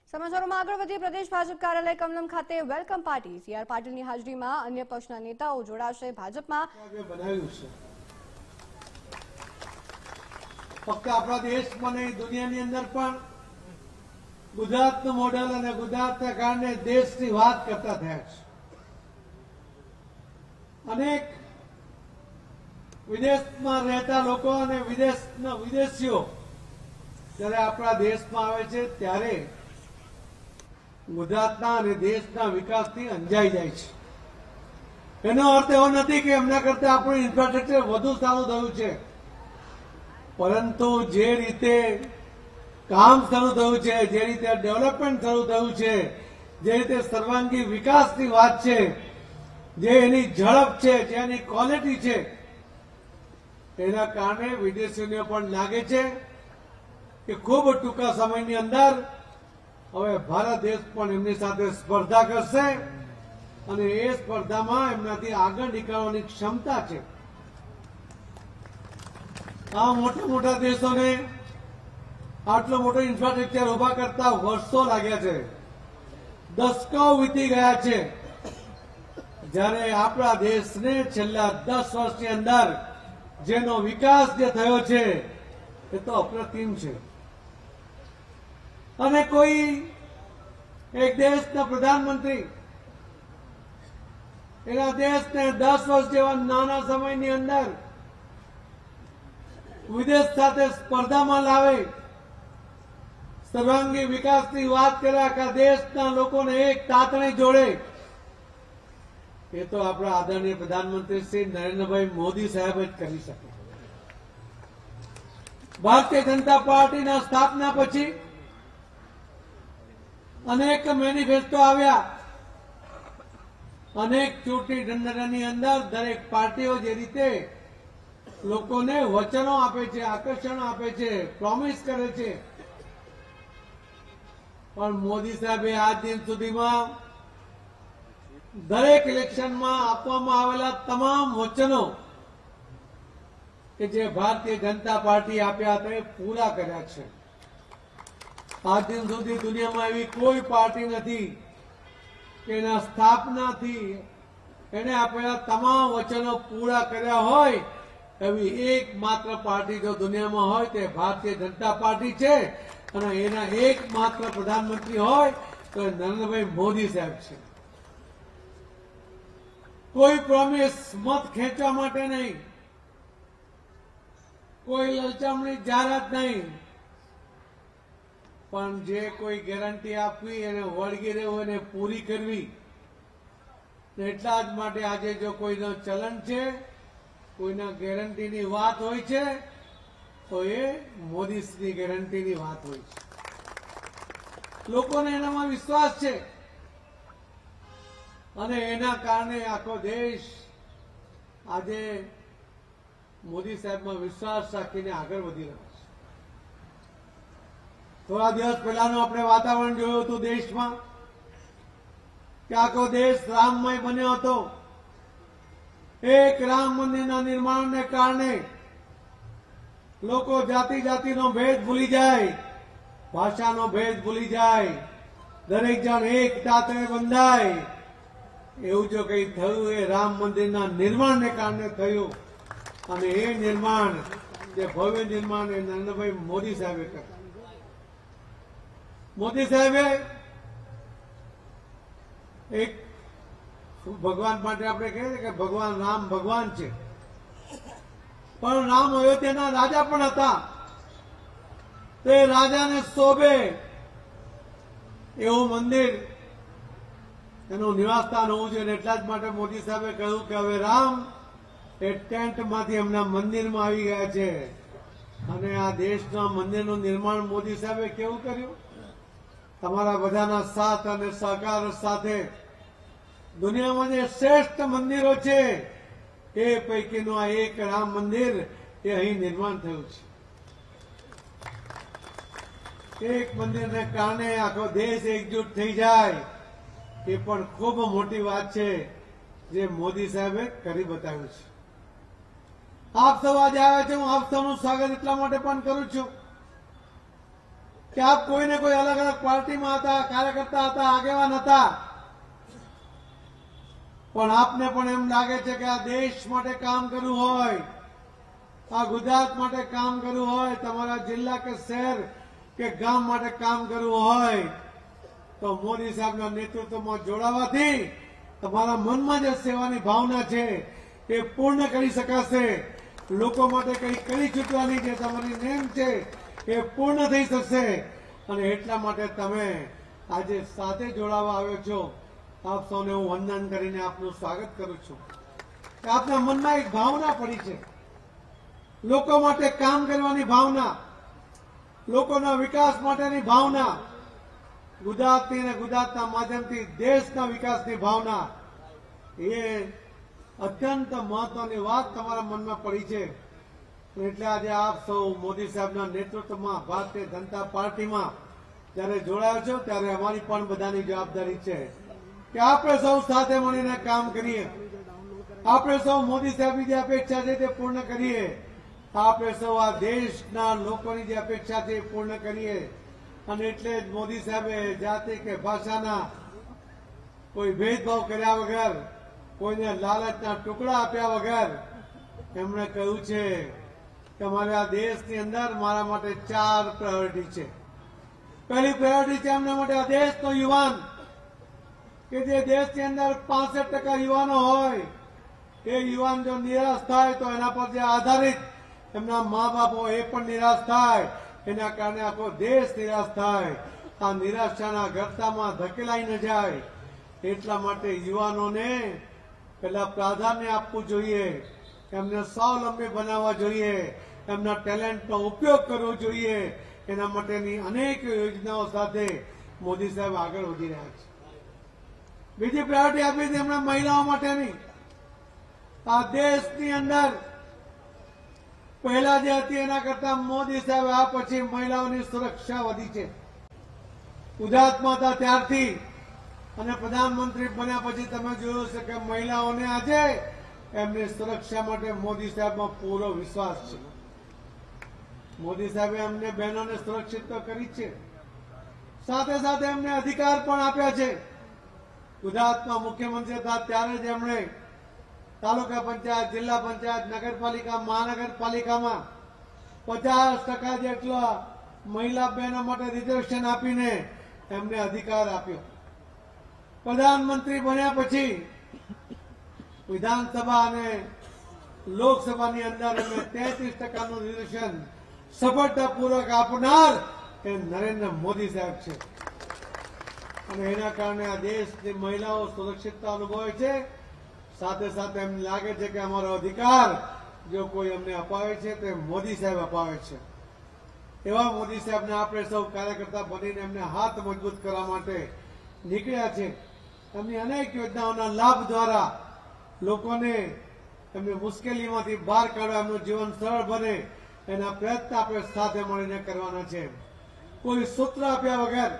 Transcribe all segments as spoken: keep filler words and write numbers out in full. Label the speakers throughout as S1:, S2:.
S1: સમાચારોમાં આગળ વધીએ પ્રદેશ ભાજપ કાર્યાલય કમલમ ખાતે વેલકમ પાર્ટી સી આર પાટીલની હાજરીમાં અન્ય પક્ષના નેતાઓ જોડાશે ભાજપમાં।
S2: બનાવ્યું છે ફક્ત આપણા દેશમાં નહીં દુનિયાની અંદર પણ ગુજરાતનું મોડેલ અને ગુજરાતના કારણે દેશની વાત કરતા થયા છે। અનેક વિદેશમાં રહેતા લોકો અને વિદેશના વિદેશીઓ જ્યારે આપણા દેશમાં આવે છે ત્યારે ગુજરાતના અને દેશના વિકાસથી અંજાઈ જાય છે। એનો અર્થ એવો નથી કે એમના કરતા આપણું ઇન્ફ્રાસ્ટ્રક્ચર વધુ સારું થયું છે, પરંતુ જે રીતે કામ શરૂ થયું છે, જે રીતે ડેવલપમેન્ટ શરૂ થયું છે, જે રીતે સર્વાંગી વિકાસની વાત છે, જે એની ઝડપ છે, જે એની ક્વોલિટી છે, એના કારણે વિદેશીઓને પણ લાગે છે કે ખૂબ ટૂંકા સમયની અંદર હવે ભારત દેશ પણ એમની સાથે સ્પર્ધા કરશે અને એ સ્પર્ધામાં એમનાથી આગળ નીકળવાની ક્ષમતા છે। આ મોટા મોટા દેશોને આટલો મોટો ઇન્ફ્રાસ્ટ્રક્ચર ઉભા કરતા વર્ષો લાગ્યા છે, દશકો વીતી ગયા છે, જ્યારે આપણા દેશને છેલ્લા દસ વર્ષની અંદર જેનો વિકાસ જે થયો છે એ તો અપ્રતિમ છે। અને કોઈ એક દેશના પ્રધાનમંત્રી એના દેશને દસ વર્ષ જેવા નાના સમયની અંદર વિદેશ સાથે સ્પર્ધામાં લાવે, સર્વાંગી વિકાસની વાત કરે, આખા દેશના લોકોને એક તાતણે જોડે, એ તો આપણા આદરણીય પ્રધાનમંત્રી શ્રી નરેન્દ્રભાઈ મોદી સાહેબ જ કરી શકે। ભારતીય જનતા પાર્ટીના સ્થાપના પછી અનેક મેનિફેસ્ટો આવ્યા, અનેક ચૂંટણી ઢંઢેરાની અંદર દરેક પાર્ટીઓ જે રીતે લોકોને વચનો આપે છે, આકર્ષણ આપે છે, પ્રોમિસ કરે છે, પણ મોદી સાહેબે આજ દિન સુધીમાં દરેક ઇલેક્શનમાં આપવામાં આવેલા તમામ વચનો કે જે ભારતીય જનતા પાર્ટી આપ્યા હતા એ પૂરા કર્યા છે। આજ દિન સુધી દુનિયામાં એવી કોઈ પાર્ટી નથી કે એના સ્થાપનાથી એને આપેલા તમામ વચનો પૂરા કર્યા હોય એવી એકમાત્ર પાર્ટી જો દુનિયામાં હોય તે ભારતીય જનતા પાર્ટી છે, અને એના એકમાત્ર પ્રધાનમંત્રી હોય તો એ નરેન્દ્રભાઈ મોદી સાહેબ છે। કોઈ પ્રોમિસ મત ખેંચવા માટે નહીં, કોઈ લલચામણી જાહેરાત નહીં, પણ જે કોઈ ગેરંટી આપવી એને વળગી રહેવું, એને પૂરી કરવી। એટલા જ માટે આજે જો કોઈનો ચલણ છે, કોઈના ગેરંટીની વાત હોય છે તો એ મોદીની ગેરંટીની વાત હોય છે। લોકોને એનામાં વિશ્વાસ છે અને એના કારણે આખો દેશ આજે મોદી સાહેબમાં વિશ્વાસ રાખીને આગળ વધી રહ્યો છે। થોડા દિવસ પહેલાનું આપણે વાતાવરણ જોયું હતું દેશમાં કે આખો દેશ રામમય બન્યો હતો। એક રામ મંદિરના નિર્માણને કારણે લોકો જાતિ જાતિનો ભેદ ભૂલી જાય, ભાષાનો ભેદ ભૂલી જાય, દરેક જણ એક તાતણે બંધાય। એવું જો કંઈ થયું એ રામ મંદિરના નિર્માણને કારણે થયું, અને એ નિર્માણ જે ભવ્ય નિર્માણ એ નરેન્દ્રભાઈ મોદી સાહેબે કર્યું। મોદી સાહેબે એક ભગવાન માટે આપણે કહીએ કે ભગવાન રામ ભગવાન છે, પણ રામ અયોધ્યાના રાજા પણ હતા। તે રાજાને શોભે એવું મંદિર એનું નિવાસસ્થાન હોવું જોઈએ, એટલા જ માટે મોદી સાહેબે કહ્યું કે હવે રામ એ ટેન્ટમાંથી એમના મંદિરમાં આવી ગયા છે। અને આ દેશના મંદિરનું નિર્માણ મોદી સાહેબે કેવું કર્યું? તમારા બધાના સાથ અને સહકાર સાથે દુનિયામાં જે શ્રેષ્ઠ મંદિરો છે એ પૈકીનું આ એક રામ મંદિર એ અહીં નિર્માણ થયું છે। એક મંદિરને કારણે આખો દેશ એકજૂટ થઈ જાય એ પણ ખૂબ મોટી વાત છે જે મોદી સાહેબે કરી બતાવ્યું છે। આપ સૌ આજે આવ્યા છે, હું આપ સૌનું સ્વાગત એટલા માટે પણ કરું છું કે કે આપ કોઈને કોઈ અલગ અલગ પાર્ટીમાં હતા, કાર્યકર્તા હતા, આગેવાન હતા, પણ આપને પણ એમ લાગે છે કે આ દેશ માટે કામ કરવું હોય, આ ગુજરાત માટે કામ કરવું હોય, તમારા જિલ્લા કે શહેર કે ગામ માટે કામ કરવું હોય તો મોદી સાહેબના નેતૃત્વમાં જોડાવાથી તમારા મનમાં જે સેવાની ભાવના છે એ પૂર્ણ કરી શકાશે. લોકો માટે કંઈ કરી છૂટવાની જે તમારી નેમ છે એ પૂર્ણ થઈ શકશે. અને એટલા માટે તમે આજે સાથે જોડાવા આવ્યો છો. આપ સૌને હું વંદન કરીને આપનું સ્વાગત કરું છું. આપના મનમાં એક ભાવના પડી છે, લોકો માટે કામ કરવાની ભાવના, લોકોના વિકાસ માટેની ભાવના, ગુજરાતની અને ગુજરાતના માધ્યમથી દેશના વિકાસની ભાવના. એ અત્યંત મહત્વની વાત તમારા મનમાં પડી છે. એટલે આજે આપ સૌ મોદી સાહેબના નેતૃત્વમાં ભારતીય જનતા પાર્ટીમાં જયારે જોડાયો છો ત્યારે અમારી પણ બધાની જવાબદારી છે કે આપણે સૌ સાથે મળીને કામ કરીએ. આપણે સૌ મોદી સાહેબની જે અપેક્ષા છે તે પૂર્ણ કરીએ. આપણે સૌ આ દેશના લોકોની જે અપેક્ષા છે એ પૂર્ણ કરીએ. અને એટલે જ મોદી સાહેબે જાતિ કે ભાષાના કોઈ ભેદભાવ કર્યા વગર, કોઈને લાલચના ટુકડા આપ્યા વગર એમણે કહ્યું છે કે અમારે આ દેશની અંદર મારા માટે ચાર પ્રાયોરિટી છે. પહેલી પ્રાયોરિટી છે એમના માટે આ દેશનો યુવાન, કે જે દેશની અંદર પાસઠ ટકા યુવાનો હોય એ યુવાન જો નિરાશ થાય તો એના પર જે આધારિત એમના મા બાપો એ પણ નિરાશ થાય, એના કારણે આખો દેશ નિરાશ થાય. આ નિરાશાના ગર્તામાં ધકેલાઈ ન જાય એટલા માટે યુવાનોને પેલા પ્રાધાન્ય આપવું જોઈએ, એમને સ્વાવલંબી બનાવવા જોઈએ, એમના ટેલેન્ટનો ઉપયોગ કરવો જોઈએ. એના માટેની અનેક યોજનાઓ સાથે મોદી સાહેબ આગળ વધી રહ્યા છે. બીજી પ્રાયોરિટી આપી છે એમણે મહિલાઓ માટેની. આ દેશની અંદર પહેલા જે હતી એના કરતા મોદી સાહેબ આ પછી મહિલાઓની સુરક્ષા વધી છે. ગુજરાતમાં હતા ત્યારથી અને પ્રધાનમંત્રી બન્યા પછી તમે જોયું છે કે મહિલાઓને આજે એમની સુરક્ષા માટે મોદી સાહેબમાં પૂરો વિશ્વાસ છે. મોદી સાહેબે એમને બહેનોને સુરક્ષિત તો કરી છે, સાથે સાથે એમને અધિકાર પણ આપ્યા છે. ગુજરાતમાં મુખ્યમંત્રી હતા ત્યારે જ એમણે તાલુકા પંચાયત, જિલ્લા પંચાયત, નગરપાલિકા, મહાનગરપાલિકામાં પચાસ ટકા જેટલા મહિલા બહેનો માટે રિઝર્વેશન આપીને એમને અધિકાર આપ્યો. પ્રધાનમંત્રી બન્યા પછી વિધાનસભા અને લોકસભાની અંદર એમને તેત્રીસ ટકાનું રિઝર્વેશન સફળતાપૂર્વક આપનાર એ નરેન્દ્ર મોદી સાહેબ છે. અને એના કારણે આ દેશની મહિલાઓ સુરક્ષિતતા અનુભવે છે. સાથે સાથે એમને લાગે છે કે અમારો અધિકાર જો કોઈ અમને અપાવે છે તો મોદી સાહેબ અપાવે છે. એવા મોદી સાહેબને આપણે સૌ કાર્યકર્તા બનીને એમને હાથ મજબૂત કરવા માટે નીકળ્યા છે. એમની અનેક યોજનાઓના લાભ દ્વારા લોકોને એમની મુશ્કેલીમાંથી બહાર કાઢવા, એમનું જીવન સરળ બને એના પ્રયત્ન આપણે સાથે મળીને કરવાના છે. કોઈ સૂત્ર આપ્યા વગર,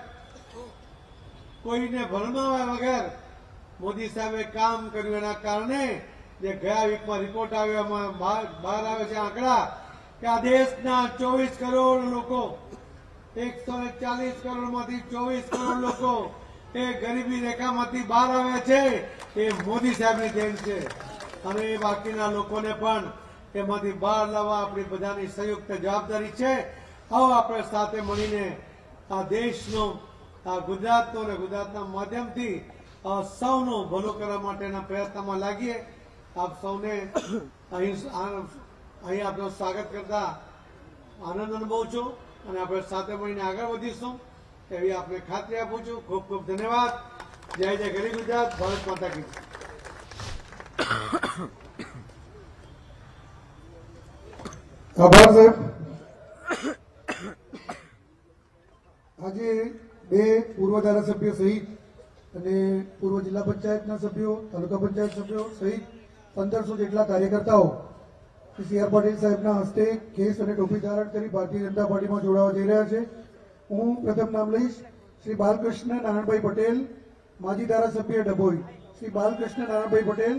S2: કોઈને ભરમાવ્યા વગર મોદી સાહેબે કામ કર્યું. એના કારણે જે ગયા વીકમાં રિપોર્ટ આવ્યો એમાં બહાર આવે છે આંકડા કે આ દેશના ચોવીસ કરોડ લોકો, એકસો ને ચાલીસ કરોડ માંથી ચોવીસ કરોડ લોકો એ ગરીબી રેખામાંથી બહાર આવ્યા છે. એ મોદી સાહેબની દેન છે. અને એ બાકીના લોકોને પણ એમાંથી બહાર લાવવા આપણી બધાની સંયુક્ત જવાબદારી છે. આવો આપણે સાથે મળીને આ દેશનો, આ ગુજરાતનો અને ગુજરાતના માધ્યમથી સૌનું ભલું કરવા માટેના પ્રયત્નમાં લાગીએ. આપ સૌને અહીં અહીં આપનું સ્વાગત કરતા આનંદ અનુભવું છું અને આપણે સાથે મળીને આગળ વધીશું એવી આપને ખાતરી આપું છું. ખૂબ ખૂબ ધન્યવાદ. જય જય ગરી ગુજરાત. ભારત માતા કી.
S3: આભાર સાહેબ. આજે બે પૂર્વ ધારાસભ્ય સહિત અને પૂર્વ જિલ્લા પંચાયતના સભ્યો, તાલુકા પંચાયત સભ્યો સહિત પંદરસો જેટલા કાર્યકર્તાઓ સી આર પાટીલ સાહેબના હસ્તે કેસ અને ટોપી ધારણ કરી ભારતીય જનતા પાર્ટીમાં જોડાવા જઈ રહ્યા છે. હું પ્રથમ નામ લઈશ શ્રી બાલકૃષ્ણ નારાયણભાઈ પટેલ, માજી ધારાસભ્ય ડભોઈ. શ્રી બાલકૃષ્ણ નારાયણભાઈ પટેલ.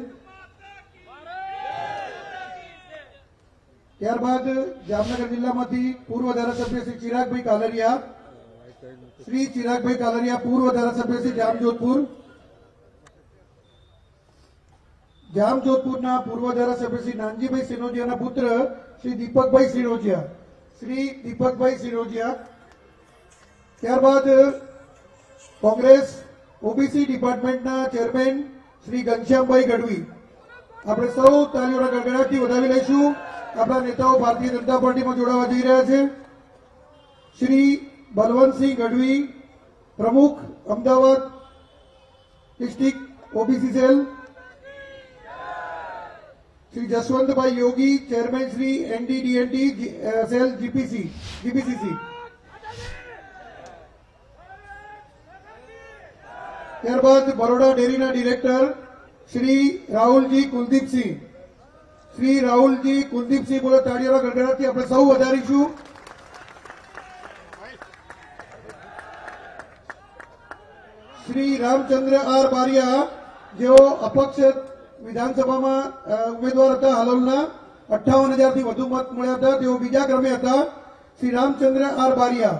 S3: ત્યારબાદ જામનગર જિલ્લામાંથી પૂર્વ ધારાસભ્ય શ્રી ચિરાગભાઈ કાલરિયા, શ્રી ચિરાગભાઈ કાલરિયા પૂર્વ ધારાસભ્ય શ્રી જામજોધપુર, જામજોધપુરના પૂર્વ ધારાસભ્ય શ્રી નાનજીભાઈ સિનોજિયાના પુત્ર શ્રી દીપકભાઈ સિનોજિયા, શ્રી દીપકભાઈ સિનોજિયા. ત્યારબાદ કોંગ્રેસ ઓબીસી ડિપાર્ટમેન્ટના ચેરમેન શ્રી ઘનશ્યામભાઈ ગઢવી. આપણે સૌ તાલીઓના ગડગડાટથી વધાવી લઈશું. આપણા નેતાઓ ભારતીય જનતા પાર્ટીમાં જોડાવા જઈ રહ્યા છે. શ્રી બલવંતસિંહ ગઢવી, પ્રમુખ Ahmedabad district OBC cell. Shri Jasvantbhai Yogi, chairman Shri NDDNT cell GPC GPCC. ત્યારબાદ બરોડા ડેરીના ડિરેક્ટર શ્રી રાહુલજી કુલદીપસિંહ, શ્રી રાહુલજી કુલદીપસિંહ. બોલો તાળીઓના ગડગડાટથી આપણે સૌ વધારીશું. શ્રી રામચંદ્ર આર બારિયા, જેઓ અપક્ષ વિધાનસભામાં ઉમેદવાર હતા હાલોલના, અઠ્ઠાવન હજારથી વધુ મત મળ્યા હતા, તેઓ બીજા ક્રમે હતા. શ્રી રામચંદ્ર આર બારિયા.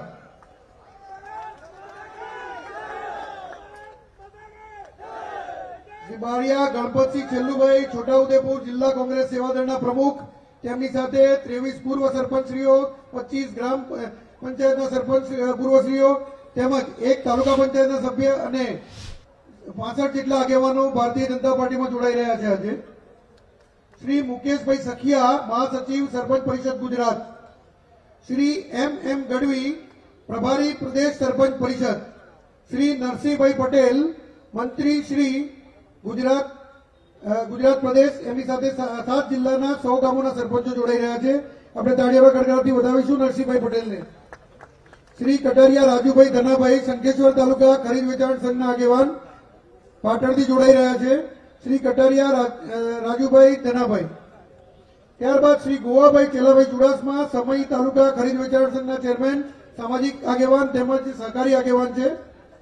S3: શ્રી બારિયા ગણપતસિંહ છેલ્લુભાઈ, છોટાઉદેપુર જિલ્લા કોંગ્રેસ સેવાદળના પ્રમુખ, તેમની સાથે ત્રેવીસ પૂર્વ સરપંચશ્રીઓ, પચીસ ગ્રામ પંચાયતના સરપંચ પૂર્વશ્રીઓ તેમજ એક તાલુકા પંચાયતના સભ્ય અને પાસઠ જેટલા આગેવાનો ભારતીય જનતા પાર્ટીમાં જોડાઈ રહ્યા છે. આજે શ્રી મુકેશભાઈ સખિયા, મહાસચિવ સરપંચ પરિષદ ગુજરાત. શ્રી એમ એમ ગઢવી, પ્રભારી પ્રદેશ સરપંચ પરિષદ. શ્રી નરસિંહભાઈ પટેલ, મંત્રી શ્રી ગુજરાત ગુજરાત પ્રદેશ. એમની સાથે સાત જિલ્લાના સો ગામોના સરપંચો જોડાઈ રહ્યા છે. આપણે તાળીઓના ગડગડાટથી વધાવીશું નરસિંહભાઈ પટેલને. શ્રી કટારિયા રાજુભાઈ ધનાભાઈ, શંખેશ્વર તાલુકા ખરીદ વેચાણ સંઘના આગેવાન, પાટણથી જોડાઈ રહ્યા છે. શ્રી કટારિયા રાજુભાઈ ધનાભાઈ. ત્યારબાદ શ્રી ગોવાભાઈ ચેલાભાઈ ચુડાસમા, સમય તાલુકા ખરીદ વેચાણ સંઘના ચેરમેન, સામાજિક આગેવાન તેમજ સહકારી આગેવાન છે.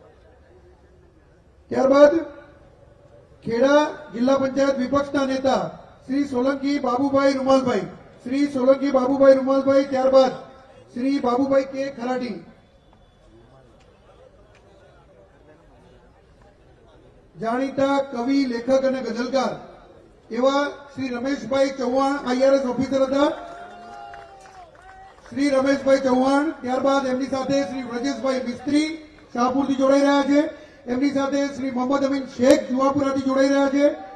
S3: ત્યારબાદ ખેડા જિલ્લા પંચાયત વિપક્ષના નેતા શ્રી સોલંકી બાબુભાઈ રૂમાલભાઈ, શ્રી સોલંકી બાબુભાઈ રૂમાલભાઈ. ત્યારબાદ શ્રી બાબુભાઈ કે ખરાટી. જાણીતા કવિ, લેખક અને ગઝલકાર એવા શ્રી રમેશભાઈ ચૌહાણ, આઈઆરએસ ઓફિસર હતા, શ્રી રમેશભાઈ ચૌહાણ. ત્યારબાદ એમની સાથે શ્રી વ્રજેશભાઈ મિસ્ત્રી શાહપુરથી જોડાઈ રહ્યા છે. એમની સાથે શ્રી મોહમ્મદ અમીન શેખ જુવાપુરાથી જોડાઈ રહ્યા છે.